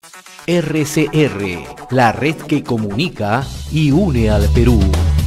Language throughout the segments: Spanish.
RCR, la red que comunica y une al Perú.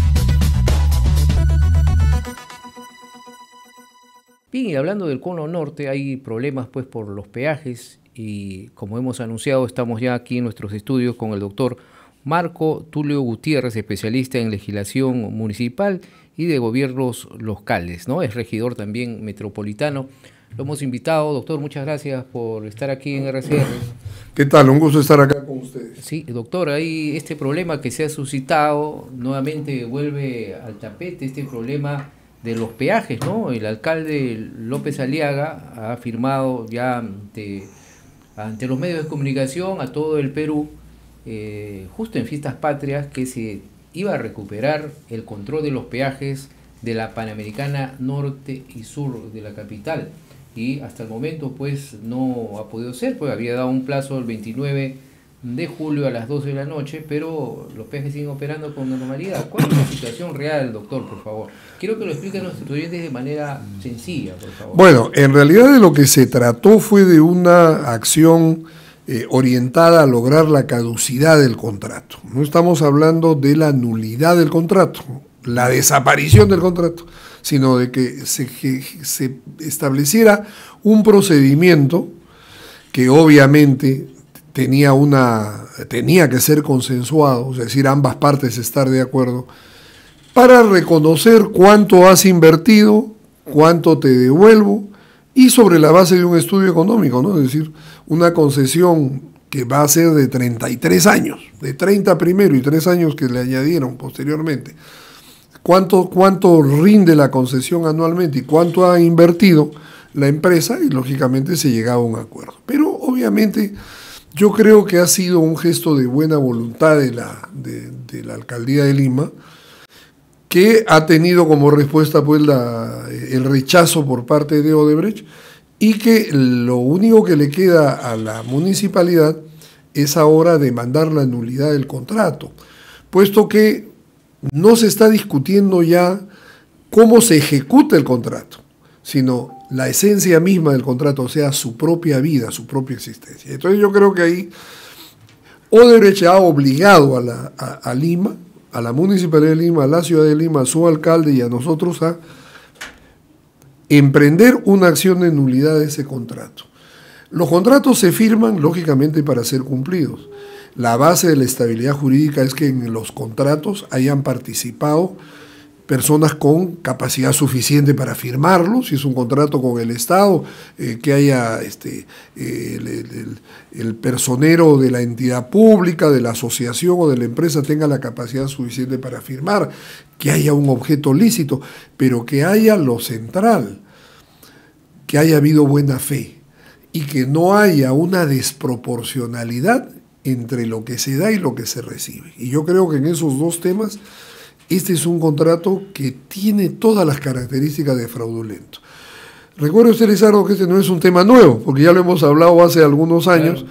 Bien, y hablando del cono norte, hay problemas pues por los peajes y como hemos anunciado, estamos ya aquí en nuestros estudios con el doctor Marco Tulio Gutiérrez, especialista en legislación municipal y de gobiernos locales, ¿no? Es regidor también metropolitano. Lo hemos invitado, doctor, muchas gracias por estar aquí en RCR. ¿Qué tal? Un gusto estar acá con ustedes. Sí, doctor, hay este problema que se ha suscitado, nuevamente vuelve al tapete este problema de los peajes, ¿no? El alcalde López Aliaga ha afirmado ya ante los medios de comunicación a todo el Perú, justo en Fiestas Patrias, que se iba a recuperar el control de los peajes de la Panamericana Norte y Sur de la capital. Y hasta el momento pues no ha podido ser, pues había dado un plazo el 29 de julio a las 12 de la noche, pero los peajes siguen operando con normalidad. ¿Cuál es la situación real, doctor, por favor? Quiero que lo expliquen a nuestros oyentes de manera sencilla, por favor. Bueno, en realidad de lo que se trató fue de una acción orientada a lograr la caducidad del contrato. No estamos hablando de la nulidad del contrato, la desaparición del contrato, sino de que se estableciera un procedimiento que obviamente tenía que ser consensuado, es decir, ambas partes estar de acuerdo, para reconocer cuánto has invertido, cuánto te devuelvo, y sobre la base de un estudio económico, ¿no? Es decir, una concesión que va a ser de 33 años, de 30 primero y 3 años que le añadieron posteriormente. ¿Cuánto rinde la concesión anualmente y cuánto ha invertido la empresa? Y lógicamente se llegaba a un acuerdo. Pero obviamente yo creo que ha sido un gesto de buena voluntad de la Alcaldía de Lima, que ha tenido como respuesta pues el rechazo por parte de Odebrecht, y que lo único que le queda a la municipalidad es ahora demandar la nulidad del contrato, puesto que no se está discutiendo ya cómo se ejecuta el contrato, sino la esencia misma del contrato, o sea, su propia vida, su propia existencia. Entonces yo creo que ahí Odebrecht ha obligado a Lima, a la Municipalidad de Lima, a la Ciudad de Lima, a su alcalde y a nosotros a emprender una acción de nulidad de ese contrato. Los contratos se firman, lógicamente, para ser cumplidos. La base de la estabilidad jurídica es que en los contratos hayan participado personas con capacidad suficiente para firmarlo, si es un contrato con el Estado, que haya el personero de la entidad pública, de la asociación o de la empresa tenga la capacidad suficiente para firmar, que haya un objeto lícito, pero que haya lo central, que haya habido buena fe y que no haya una desproporcionalidad entre lo que se da y lo que se recibe. Y yo creo que en esos dos temas este es un contrato que tiene todas las características de fraudulento. Recuerde usted, Lizardo, que este no es un tema nuevo, porque ya lo hemos hablado hace algunos años.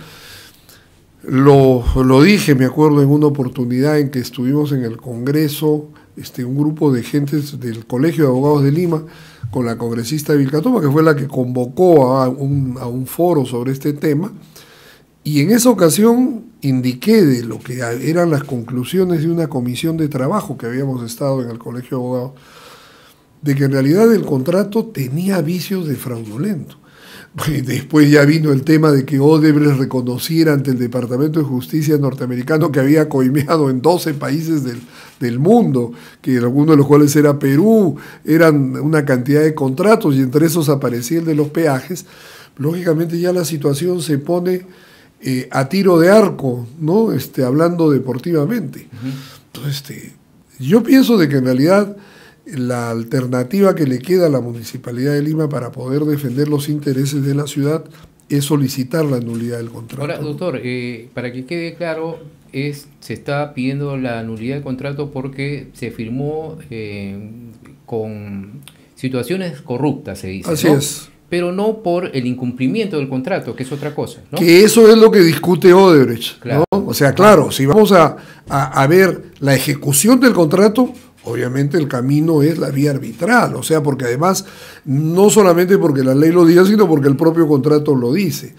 Claro. Lo dije, me acuerdo, en una oportunidad en que estuvimos en el Congreso, un grupo de gentes del Colegio de Abogados de Lima, con la congresista Vilcatoma, que fue la que convocó a un foro sobre este tema. Y en esa ocasión indiqué de lo que eran las conclusiones de una comisión de trabajo que habíamos estado en el Colegio de Abogados, de que en realidad el contrato tenía vicios de fraudulento. Después ya vino el tema de que Odebrecht reconociera ante el Departamento de Justicia norteamericano que había coimeado en 12 países del mundo, que algunos de los cuales era Perú, eran una cantidad de contratos y entre esos aparecía el de los peajes. Lógicamente ya la situación se pone a tiro de arco, ¿no? Hablando deportivamente. Entonces, yo pienso de que en realidad la alternativa que le queda a la Municipalidad de Lima para poder defender los intereses de la ciudad es solicitar la nulidad del contrato. Ahora, doctor, para que quede claro, se está pidiendo la nulidad del contrato porque se firmó con situaciones corruptas, se dice. Así, ¿no? Es. Pero no por el incumplimiento del contrato, que es otra cosa, ¿no? Que eso es lo que discute Odebrecht, claro, ¿no? O sea, claro, si vamos a ver la ejecución del contrato, obviamente el camino es la vía arbitral, o sea, porque además, no solamente porque la ley lo diga, sino porque el propio contrato lo dice.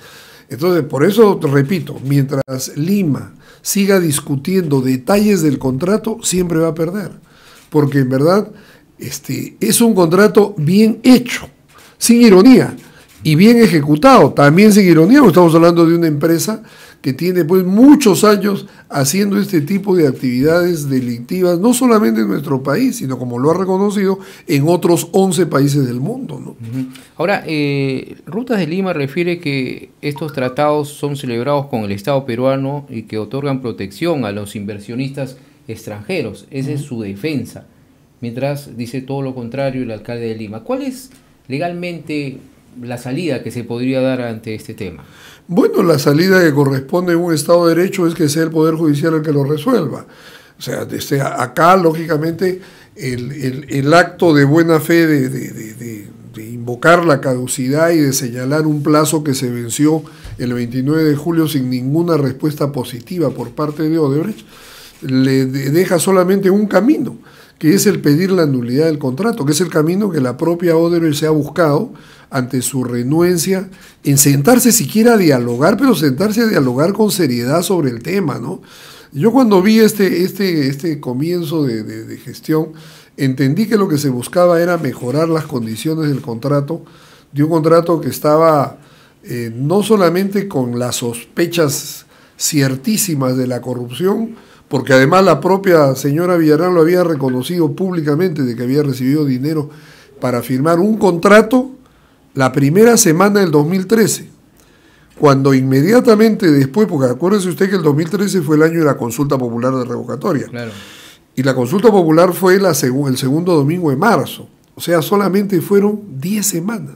Entonces, por eso, repito, mientras Lima siga discutiendo detalles del contrato, siempre va a perder. Porque en verdad es un contrato bien hecho, sin ironía, y bien ejecutado, también sin ironía, porque estamos hablando de una empresa que tiene pues muchos años haciendo este tipo de actividades delictivas, no solamente en nuestro país, sino como lo ha reconocido en otros 11 países del mundo, ¿no? Ahora, Rutas de Lima refiere que estos tratados son celebrados con el Estado peruano y que otorgan protección a los inversionistas extranjeros. Esa es su defensa. Mientras dice todo lo contrario el alcalde de Lima. ¿Cuál es legalmente la salida que se podría dar ante este tema? Bueno, la salida que corresponde a un Estado de Derecho es que sea el Poder Judicial el que lo resuelva. O sea, acá, lógicamente, el acto de buena fe de invocar la caducidad y de señalar un plazo que se venció el 29 de julio sin ninguna respuesta positiva por parte de Odebrecht, le deja solamente un camino, que es el pedir la nulidad del contrato, que es el camino que la propia Odebrecht se ha buscado ante su renuencia en sentarse siquiera a dialogar, pero sentarse a dialogar con seriedad sobre el tema, ¿no? Yo cuando vi este comienzo de gestión, entendí que lo que se buscaba era mejorar las condiciones del contrato, de un contrato que estaba no solamente con las sospechas ciertísimas de la corrupción, porque además la propia señora Villarán lo había reconocido públicamente de que había recibido dinero para firmar un contrato la primera semana del 2013, cuando inmediatamente después, porque acuérdese usted que el 2013 fue el año de la consulta popular de revocatoria, Claro. y la consulta popular fue el segundo domingo de marzo, o sea, solamente fueron 10 semanas.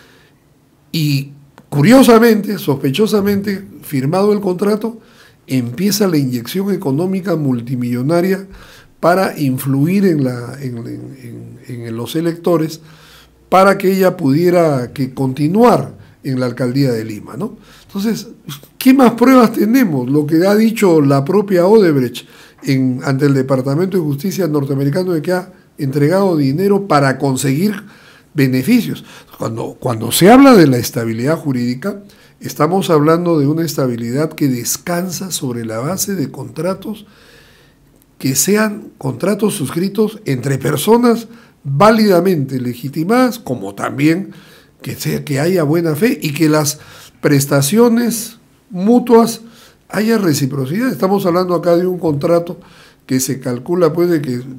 Y curiosamente, sospechosamente, firmado el contrato, empieza la inyección económica multimillonaria para influir en los electores, para que ella pudiera continuar en la alcaldía de Lima, ¿no? Entonces, ¿qué más pruebas tenemos? Lo que ha dicho la propia Odebrecht ante el Departamento de Justicia norteamericano, de que ha entregado dinero para conseguir beneficios. Cuando se habla de la estabilidad jurídica, estamos hablando de una estabilidad que descansa sobre la base de contratos que sean contratos suscritos entre personas válidamente legitimadas, como también que haya buena fe y que las prestaciones mutuas haya reciprocidad. Estamos hablando acá de un contrato que se calcula pues de que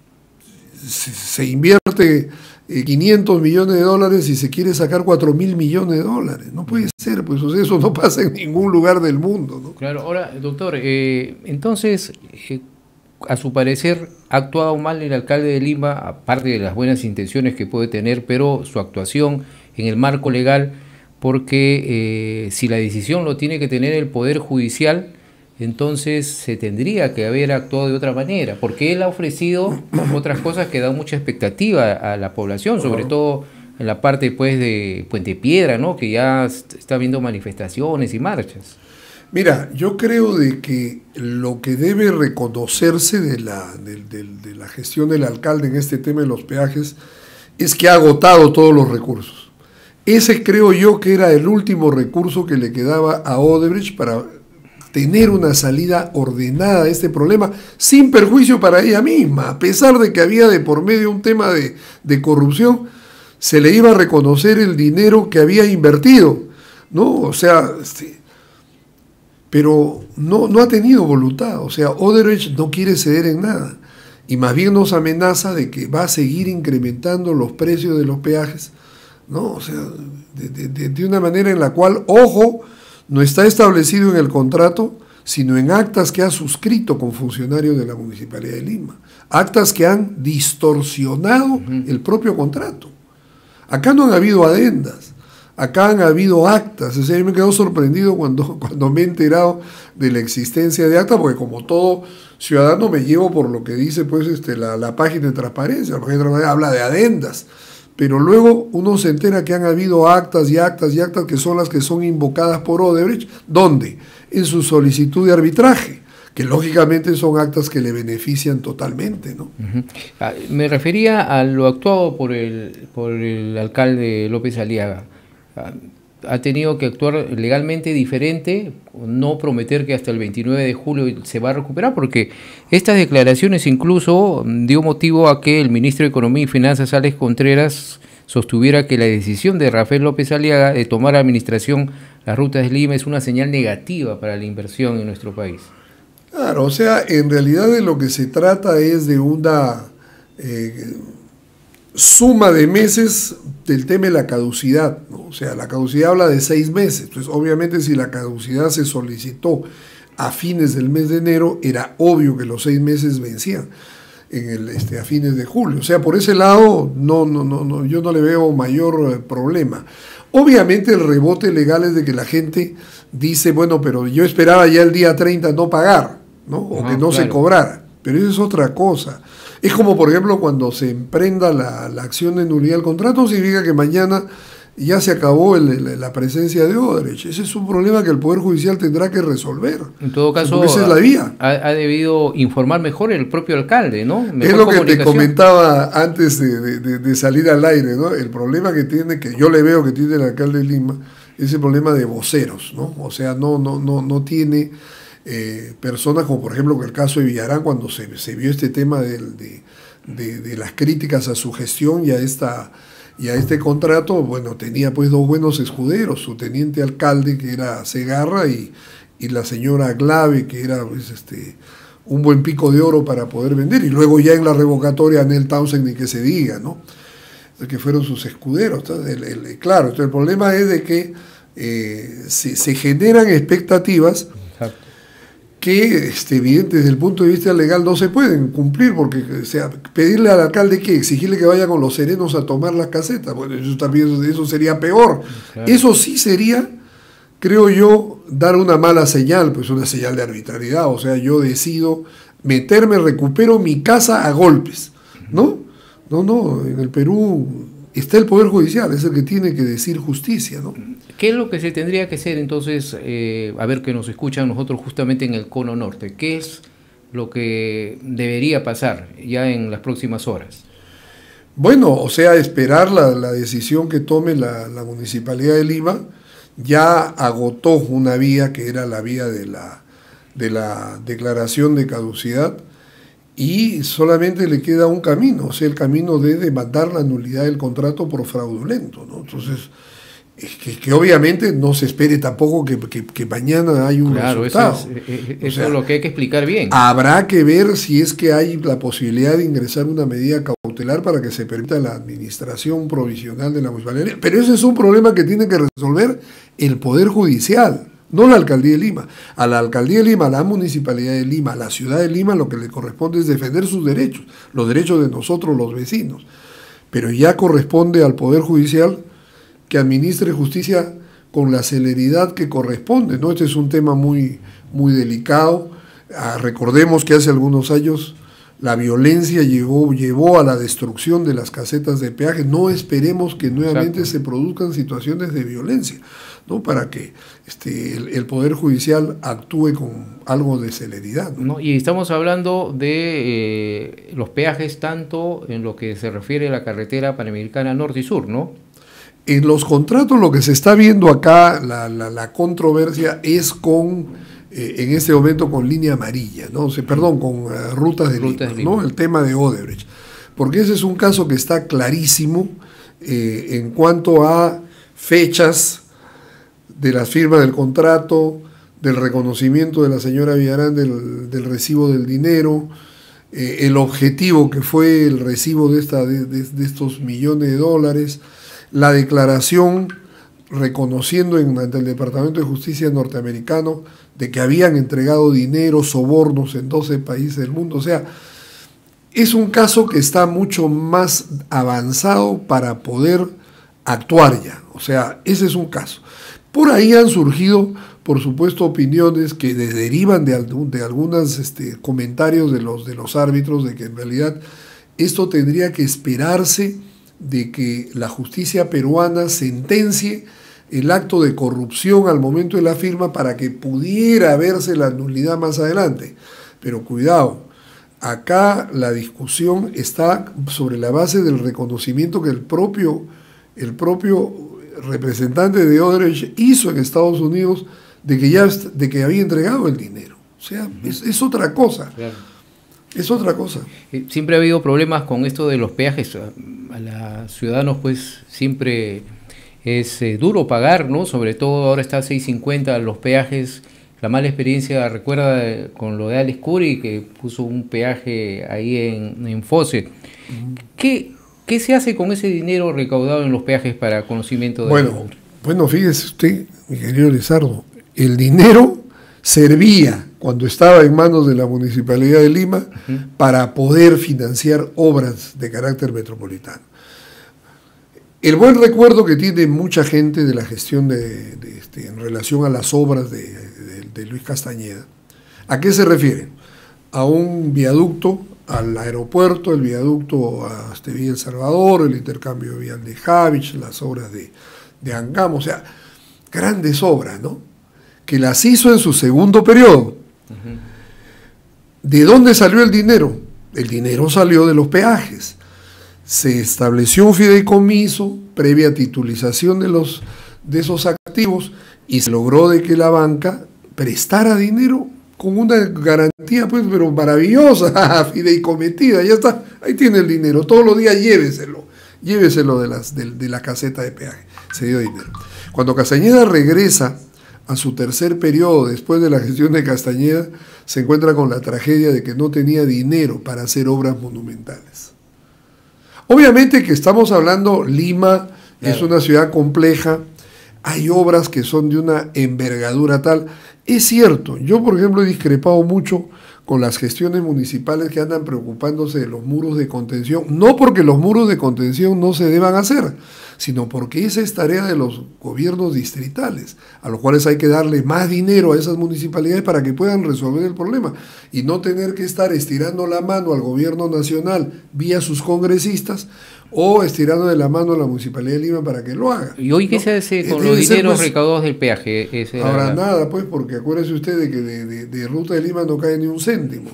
se invierte 500 millones de dólares y se quiere sacar 4.000 millones de dólares. No puede ser, pues o sea, eso no pasa en ningún lugar del mundo, ¿no? Claro, ahora, doctor, entonces, a su parecer, ha actuado mal el alcalde de Lima, aparte de las buenas intenciones que puede tener, pero su actuación en el marco legal, porque si la decisión lo tiene que tener el Poder Judicial, entonces se tendría que haber actuado de otra manera, porque él ha ofrecido otras cosas que dan mucha expectativa a la población, sobre todo en la parte pues de Puente Piedra, ¿no? Que ya está habiendo manifestaciones y marchas. Mira, yo creo de que lo que debe reconocerse de la gestión del alcalde en este tema de los peajes es que ha agotado todos los recursos. Ese creo yo que era el último recurso que le quedaba a Odebrecht para tener una salida ordenada a este problema, sin perjuicio para ella misma. A pesar de que había de por medio un tema de corrupción, se le iba a reconocer el dinero que había invertido, ¿no? O sea, pero no ha tenido voluntad. O sea, Odebrecht no quiere ceder en nada. Y más bien nos amenaza de que va a seguir incrementando los precios de los peajes, ¿no? O sea, de una manera en la cual, ojo, no está establecido en el contrato, sino en actas que ha suscrito con funcionarios de la Municipalidad de Lima. Actas que han distorsionado el propio contrato. Acá no han habido adendas, acá han habido actas. O sea, yo me quedo sorprendido cuando me he enterado de la existencia de actas, porque como todo ciudadano me llevo por lo que dice pues la página de transparencia. La página de transparencia habla de adendas. Pero luego uno se entera que han habido actas y actas y actas que son las que son invocadas por Odebrecht. ¿Dónde? En su solicitud de arbitraje, que lógicamente son actas que le benefician totalmente, ¿no? Me refería a lo actuado por el alcalde López Aliaga. ha tenido que actuar legalmente diferente, no prometer que hasta el 29 de julio se va a recuperar, porque estas declaraciones incluso dio motivo a que el ministro de Economía y Finanzas, Alex Contreras, sostuviera que la decisión de Rafael López Aliaga de tomar administración las rutas de Lima es una señal negativa para la inversión en nuestro país. Claro, o sea, en realidad de lo que se trata es de una suma de meses del tema de la caducidad, ¿no? O sea, la caducidad habla de 6 meses, entonces obviamente si la caducidad se solicitó a fines del mes de enero, era obvio que los 6 meses vencían a fines de julio. O sea, por ese lado no, yo no le veo mayor problema. Obviamente el rebote legal es de que la gente dice, bueno, pero yo esperaba ya el día 30 no pagar, ¿no? O que no claro. se cobrara, pero eso es otra cosa. Es como, por ejemplo, cuando se emprenda la acción de nulidad del contrato, significa que mañana ya se acabó la presencia de Odebrecht. Ese es un problema que el Poder Judicial tendrá que resolver. En todo caso, esa es la vía. Ha debido informar mejor el propio alcalde, ¿no? Mejor es lo que te comentaba antes de salir al aire, ¿no? El problema que tiene, que yo le veo que tiene el alcalde de Lima, es el problema de voceros, ¿no? O sea, no tiene personas como, por ejemplo, el caso de Villarán, cuando se vio este tema de las críticas a su gestión y a este contrato, bueno, tenía pues 2 buenos escuderos, su teniente alcalde, que era Segarra, y la señora Glave, que era pues, un buen pico de oro para poder vender, y luego ya en la revocatoria Anel Townsend, ni que se diga, ¿no? Que fueron sus escuderos. Claro, entonces el problema es de que se generan expectativas que evidente desde el punto de vista legal no se pueden cumplir, porque o sea, pedirle al alcalde que exigirle que vaya con los serenos a tomar las casetas, bueno, eso sería peor. Claro. Eso sí sería, creo yo, dar una mala señal, pues una señal de arbitrariedad. O sea, yo decido meterme, recupero mi casa a golpes, ¿no? No, en el Perú está el Poder Judicial, es el que tiene que decir justicia, ¿no? ¿Qué es lo que se tendría que hacer entonces, a ver que nos escuchan nosotros justamente en el Cono Norte? ¿Qué es lo que debería pasar ya en las próximas horas? Bueno, o sea, esperar la decisión que tome la Municipalidad de Lima. Ya agotó una vía que era la vía de la declaración de caducidad, y solamente le queda un camino, o sea, el camino de demandar la nulidad del contrato por fraudulento, ¿no? Entonces, que obviamente no se espere tampoco que mañana hay un resultado. Eso es lo que hay que explicar bien. Habrá que ver si es que hay la posibilidad de ingresar una medida cautelar para que se permita la administración provisional de la municipalidad. Pero ese es un problema que tiene que resolver el Poder Judicial, no la Alcaldía de Lima. A la Alcaldía de Lima, a la Municipalidad de Lima, a la Ciudad de Lima, lo que le corresponde es defender sus derechos, los derechos de nosotros, los vecinos. Pero ya corresponde al Poder Judicial que administre justicia con la celeridad que corresponde, ¿no? Este es un tema muy delicado. Recordemos que hace algunos años la violencia llevó a la destrucción de las casetas de peaje. No esperemos que nuevamente se produzcan situaciones de violencia, ¿no? Para que el Poder Judicial actúe con algo de celeridad, ¿no? Y estamos hablando de los peajes tanto en lo que se refiere a la carretera panamericana norte y sur, ¿no? En los contratos lo que se está viendo acá, la controversia es con, en este momento, con línea amarilla, ¿no? Con rutas de Lima, ¿no? El tema de Odebrecht. Porque ese es un caso que está clarísimo en cuanto a fechas de las firmas del contrato, del reconocimiento de la señora Villarán del recibo del dinero, el objetivo que fue el recibo de estos millones de dólares, la declaración reconociendo ante el Departamento de Justicia norteamericano de que habían entregado dinero, sobornos en 12 países del mundo. O sea, es un caso que está mucho más avanzado para poder actuar ya. O sea, ese es un caso. Por ahí han surgido, por supuesto, opiniones que derivan de algunos comentarios de los árbitros, de que en realidad esto tendría que esperarse de que la justicia peruana sentencie el acto de corrupción al momento de la firma para que pudiera verse la nulidad más adelante. Pero cuidado, acá la discusión está sobre la base del reconocimiento que el propio representante de Odebrecht hizo en Estados Unidos de que había entregado el dinero. O sea, es otra cosa. Claro. Es otra cosa. Siempre ha habido problemas con esto de los peajes. A los ciudadanos pues siempre es duro pagar, ¿no? Sobre todo ahora está a 6.50 los peajes. La mala experiencia, recuerda con lo de Alex Curi, que puso un peaje ahí en Fose. ¿Qué se hace con ese dinero recaudado en los peajes para conocimiento de Bueno, fíjese usted, mi querido Lizardo, el dinero servía cuando estaba en manos de la Municipalidad de Lima para poder financiar obras de carácter metropolitano. El buen recuerdo que tiene mucha gente de la gestión en relación a las obras de Luis Castañeda, ¿a qué se refiere? A un viaducto al aeropuerto, el viaducto a Villa El Salvador, el intercambio vial de Javich, las obras de Angamo, o sea, grandes obras, ¿no? Que las hizo en su segundo periodo. ¿De dónde salió el dinero? El dinero salió de los peajes. Se estableció un fideicomiso previa titulización de esos activos y se logró de que la banca prestara dinero con una garantía, pues, pero maravillosa, fideicometida, ya está, ahí tiene el dinero, todos los días lléveselo de la caseta de peaje, se dio dinero. Cuando Castañeda regresa a su tercer periodo después de la gestión de Castañeda, se encuentra con la tragedia de que no tenía dinero para hacer obras monumentales. Obviamente que estamos hablando, Lima es una ciudad compleja, hay obras que son de una envergadura tal. Es cierto, yo por ejemplo he discrepado mucho con las gestiones municipales que andan preocupándose de los muros de contención, no porque los muros de contención no se deban hacer, sino porque esa es tarea de los gobiernos distritales, a los cuales hay que darle más dinero a esas municipalidades para que puedan resolver el problema y no tener que estar estirando la mano al gobierno nacional vía sus congresistas o estirando de la mano a la Municipalidad de Lima para que lo haga. ¿Y hoy qué se hace con los dineros recaudados del peaje? Ahora nada, pues, porque acuérdese usted de que de Ruta de Lima no cae ni un céntimo.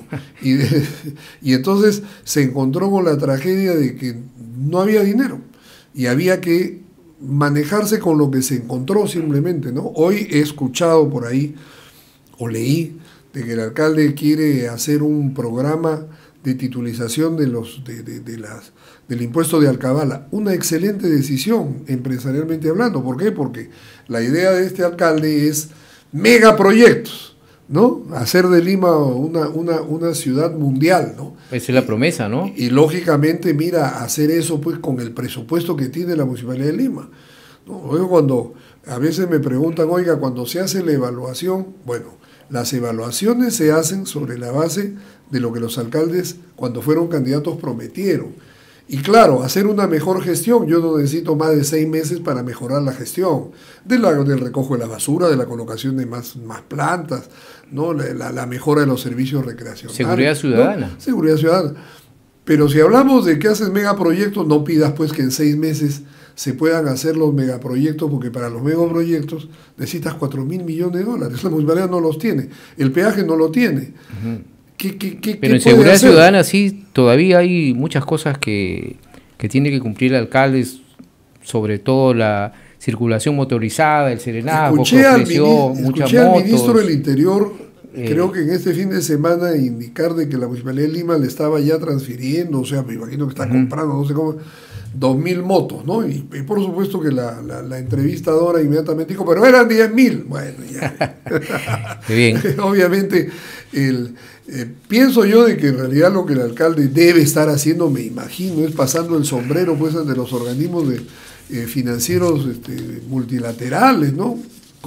Y entonces se encontró con la tragedia de que no había dinero y había que manejarse con lo que se encontró simplemente, ¿no? Hoy he escuchado por ahí, o leí, de que el alcalde quiere hacer un programa de titulización del impuesto de alcabala. Una excelente decisión empresarialmente hablando. ¿Por qué? Porque la idea de este alcalde es megaproyectos, ¿no? Hacer de Lima una ciudad mundial, ¿no? Esa es la promesa, ¿no? Y lógicamente, mira, hacer eso pues con el presupuesto que tiene la Municipalidad de Lima, ¿no? Luego cuando a veces me preguntan, oiga, cuando se hace la evaluación, bueno, las evaluaciones se hacen sobre la base de lo que los alcaldes cuando fueron candidatos prometieron. Y claro, hacer una mejor gestión, yo no necesito más de 6 meses para mejorar la gestión del recojo de la basura, de la colocación de más plantas, ¿no? La mejora de los servicios recreacionales. Seguridad ciudadana. ¿No? Seguridad ciudadana. Pero si hablamos de que haces megaproyectos, no pidas pues que en 6 meses se puedan hacer los megaproyectos, porque para los megaproyectos necesitas 4.000 millones de dólares. La municipalidad no los tiene, el peaje no lo tiene. Pero en seguridad ciudadana sí, todavía hay muchas cosas que tiene que cumplir el alcalde, sobre todo la circulación motorizada, el serenazgo, escuché al ministro del Interior, creo que en este fin de semana, indicar de que la Municipalidad de Lima le estaba ya transfiriendo, o sea, me imagino que está comprando, no sé cómo, 2.000 motos, ¿no? Y por supuesto que la entrevistadora inmediatamente dijo, pero eran 10.000. Bueno, ya. Qué bien. Obviamente, pienso yo de que en realidad lo que el alcalde debe estar haciendo, me imagino, es pasando el sombrero pues de los organismos financieros multilaterales, ¿no?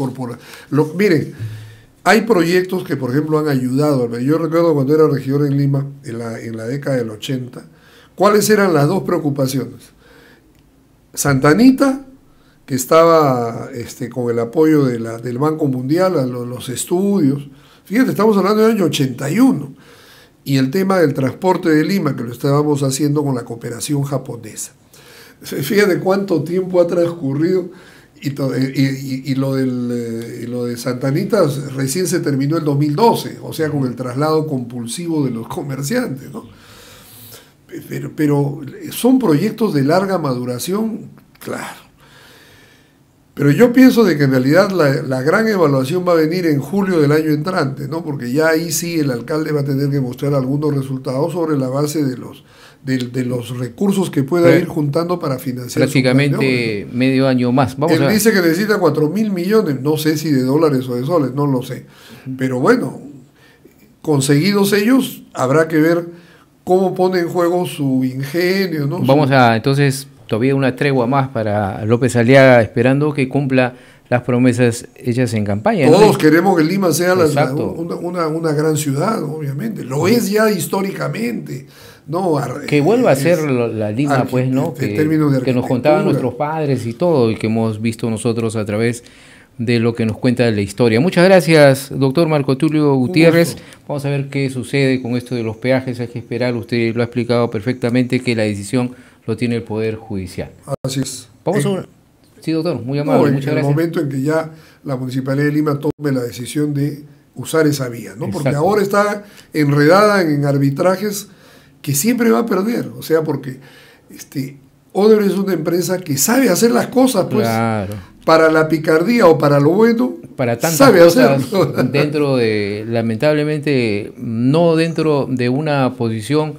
Miren, hay proyectos que, por ejemplo, han ayudado. Yo recuerdo cuando era regidor en Lima, en la década del 80, ¿cuáles eran las dos preocupaciones? Santa Anita, que estaba con el apoyo del Banco Mundial a los estudios. Fíjate, estamos hablando del año 81. Y el tema del transporte de Lima, que lo estábamos haciendo con la cooperación japonesa. Fíjate cuánto tiempo ha transcurrido y lo de Santa Anita recién se terminó en 2012, o sea, con el traslado compulsivo de los comerciantes, ¿no? Pero son proyectos de larga maduración, claro. Pero yo pienso de que en realidad la gran evaluación va a venir en julio del año entrante, ¿no? Porque ya ahí sí el alcalde va a tener que mostrar algunos resultados sobre la base de los recursos que pueda ir juntando para financiar prácticamente medio año más. Él dice que necesita 4.000 millones, no sé si de dólares o de soles, no lo sé. Pero bueno, conseguidos ellos, habrá que ver cómo pone en juego su ingenio, ¿no? Vamos a, entonces, todavía una tregua más para López Aliaga, esperando que cumpla las promesas hechas en campaña. Todos queremos que Lima sea una gran ciudad, obviamente. Lo es ya históricamente. No, que vuelva a ser la Lima, pues, ¿no? Que nos contaban nuestros padres y todo, y que hemos visto nosotros a través de lo que nos cuenta la historia. Muchas gracias, doctor Marco Tulio Gutiérrez. Vamos a ver qué sucede con esto de los peajes. Hay que esperar, usted lo ha explicado perfectamente, que la decisión lo tiene el Poder Judicial. Así es. Vamos a... Sí, doctor, muy amable, muchas gracias. En el momento en que ya la Municipalidad de Lima tome la decisión de usar esa vía, ¿no? Porque ahora está enredada en arbitrajes que siempre va a perder, o sea, porque Odebrecht es una empresa que sabe hacer las cosas, pues, claro, para la picardía o para lo bueno, para tantas cosas dentro de, lamentablemente, no dentro de una posición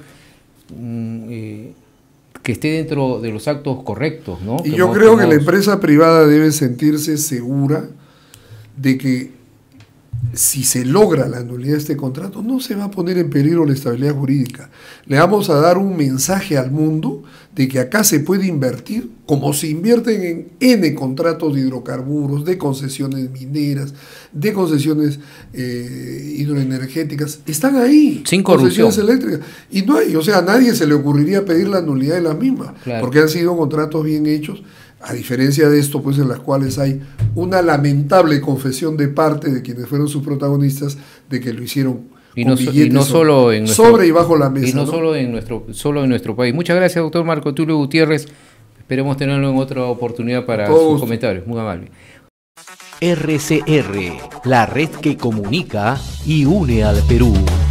que esté dentro de los actos correctos, ¿no? Y yo creo que la empresa privada debe sentirse segura de que si se logra la nulidad de este contrato, no se va a poner en peligro la estabilidad jurídica. Le vamos a dar un mensaje al mundo de que acá se puede invertir, como se invierten en N contratos de hidrocarburos, de concesiones mineras, de concesiones hidroenergéticas. Están ahí. Sin corrupción. Concesiones eléctricas. Y no hay, o sea, a nadie se le ocurriría pedir la nulidad de las mismas, claro, porque han sido contratos bien hechos. A diferencia de esto, pues en las cuales hay una lamentable confesión de parte de quienes fueron sus protagonistas de que lo hicieron sobre y bajo la mesa. Y no, solo en nuestro país. Muchas gracias, doctor Marco Tulio Gutiérrez. Esperemos tenerlo en otra oportunidad para sus comentarios. Muy amable. RCR, la red que comunica y une al Perú.